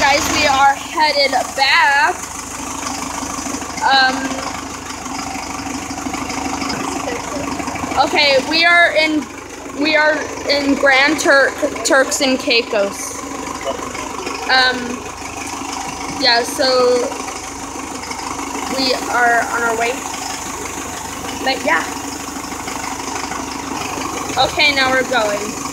guys, we are headed back. Okay, we are in Grand Turks and Caicos. Yeah, so we are on our way. But yeah. Okay, now we're going.